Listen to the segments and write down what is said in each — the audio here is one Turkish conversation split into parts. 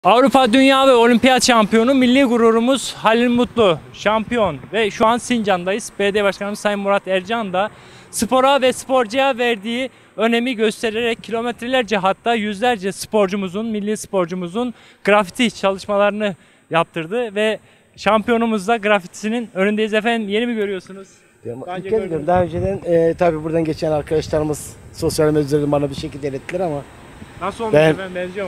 Avrupa, Dünya ve Olimpiyat şampiyonu milli gururumuz Halil Mutlu şampiyon ve şu an Sincan'dayız. Belediye Başkanımız Sayın Murat Ercan da spora ve sporcuya verdiği önemi göstererek kilometrelerce hatta yüzlerce sporcumuzun, milli sporcumuzun grafiti çalışmalarını yaptırdı ve şampiyonumuz da grafitisinin önündeyiz efendim. Yeni mi görüyorsunuz? İlk kez görüyorum. Daha önceden tabii buradan geçen arkadaşlarımız sosyal medyada bana bir şekilde ilettiler ama Nasıl olmuş efendim, benziyor mu?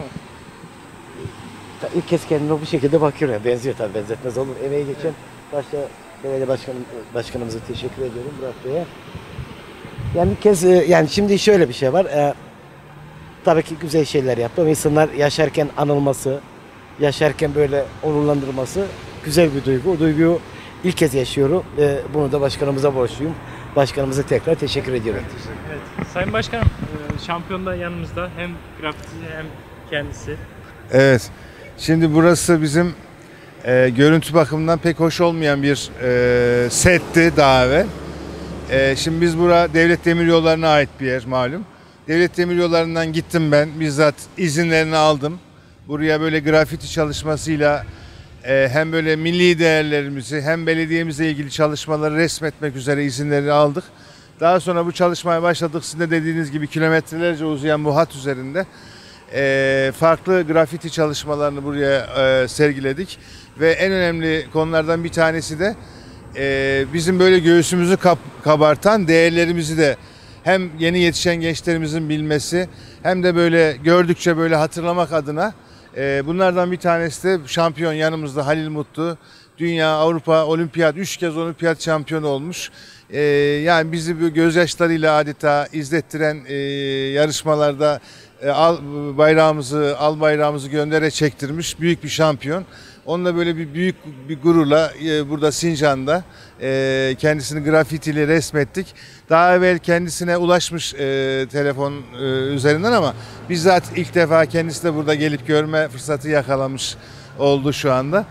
İlk kez kendime bu şekilde bakıyorum. Yani benziyor tabii, benzetmez olur. Emeği geçen başta belediye başkanımıza teşekkür ediyorum, Murat Bey'e. Yani ilk kez yani şimdi şöyle bir şey var. Tabii ki güzel şeyler yaptım. İnsanlar yaşarken anılması, yaşarken böyle onurlandırılması güzel bir duygu. O duyguyu ilk kez yaşıyorum. Bunu da başkanımıza borçluyum. Başkanımıza tekrar teşekkür ediyorum. Evet. Sayın Başkanım, şampiyon da yanımızda. Hem grafitici hem kendisi. Evet. Şimdi burası bizim görüntü bakımından pek hoş olmayan bir setti daha evvel. Şimdi biz bura Devlet Demiryolları'na ait bir yer malum. Devlet Demiryolları'ndan gittim ben. Bizzat izinlerini aldım. Buraya böyle grafiti çalışmasıyla hem böyle milli değerlerimizi hem belediyemizle ilgili çalışmaları resmetmek üzere izinleri aldık. Daha sonra bu çalışmaya başladık. Sizin de dediğiniz gibi kilometrelerce uzayan bu hat üzerinde farklı grafiti çalışmalarını buraya sergiledik. Ve en önemli konulardan bir tanesi de bizim böyle göğsümüzü kabartan değerlerimizi de hem yeni yetişen gençlerimizin bilmesi hem de böyle gördükçe böyle hatırlamak adına bunlardan bir tanesi de şampiyon yanımızda Halil Mutlu. Dünya, Avrupa, Olimpiyat, 3 kez Olimpiyat şampiyonu olmuş. Yani bizi bu gözyaşlarıyla adeta izlettiren yarışmalarda al bayrağımızı göndere çektirmiş büyük bir şampiyon. Onunla böyle bir büyük bir gururla burada Sincan'da kendisini grafitiyle resmettik. Daha evvel kendisine ulaşmış telefon üzerinden ama bizzat ilk defa kendisi de burada gelip görme fırsatı yakalamış oldu şu anda.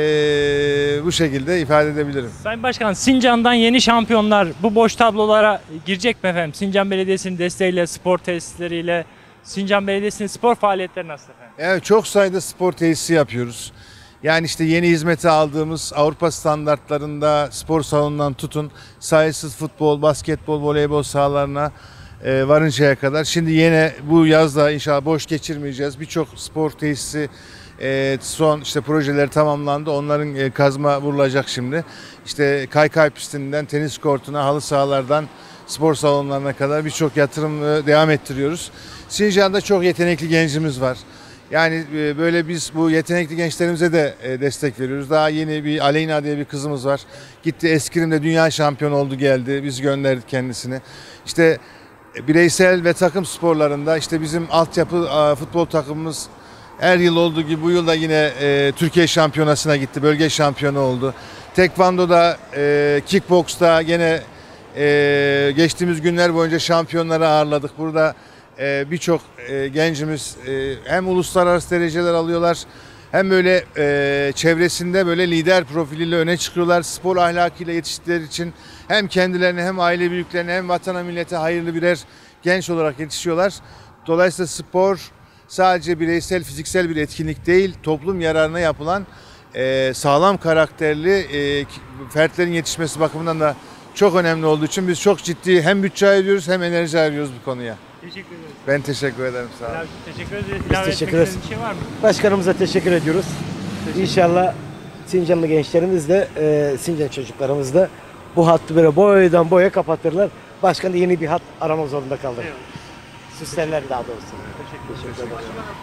Bu şekilde ifade edebilirim. Sayın Başkan, Sincan'dan yeni şampiyonlar bu boş tablolara girecek mi efendim? Sincan Belediyesi'nin desteğiyle, spor tesisleriyle, Sincan Belediyesi'nin spor faaliyetleri nasıl efendim? Evet, çok sayıda spor tesisi yapıyoruz. Yani işte yeni hizmeti aldığımız Avrupa standartlarında spor salonundan tutun sayısız futbol, basketbol, voleybol sahalarına varıncaya kadar. Şimdi yine bu yazda inşallah boş geçirmeyeceğiz. Birçok spor tesisi son işte projeleri tamamlandı. Onların kazma vurulacak şimdi. İşte kaykay pistinden tenis kortuna, halı sahalardan spor salonlarına kadar birçok yatırım devam ettiriyoruz. Sincan'da çok yetenekli gencimiz var. Yani böyle biz bu yetenekli gençlerimize de destek veriyoruz. Daha yeni bir Aleyna diye bir kızımız var. Gitti eskrimde dünya şampiyonu oldu geldi. Biz gönderdik kendisini. İşte bireysel ve takım sporlarında işte bizim altyapı futbol takımımız her yıl olduğu gibi bu yıl da yine Türkiye şampiyonasına gitti. Bölge şampiyonu oldu. Tekvando'da, kickbox'ta gene geçtiğimiz günler boyunca şampiyonları ağırladık. Burada birçok gencimiz hem uluslararası dereceler alıyorlar hem böyle çevresinde böyle lider profiliyle öne çıkıyorlar. Spor ahlakıyla yetiştikleri için hem kendilerine hem aile büyüklerine hem vatana millete hayırlı birer genç olarak yetişiyorlar. Dolayısıyla spor sadece bireysel fiziksel bir etkinlik değil, toplum yararına yapılan sağlam karakterli fertlerin yetişmesi bakımından da çok önemli olduğu için biz çok ciddi hem bütçe ayırıyoruz hem enerji ayırıyoruz bu konuya. Teşekkür ederiz. Ben teşekkür ederim, sağ olun. Teşekkür ederiz. Biz teşekkür ederiz. Bir şey var mı? Başkanımıza teşekkür ediyoruz. İnşallah Sincanlı gençlerimiz de Sincan çocuklarımız da bu hattı böyle boydan boya kapatırlar. Başkan da yeni bir hat aramak zorunda kaldı. Evet. Süslerler daha doğrusu. Teşekkür ederim.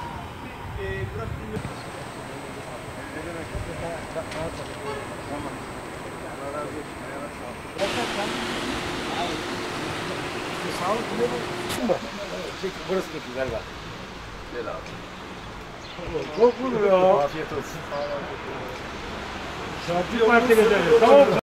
Burası da güzel var. Gel abi. Çok vurur ya. Afiyet olsun. Şampiyon martı gezelim. Tamam.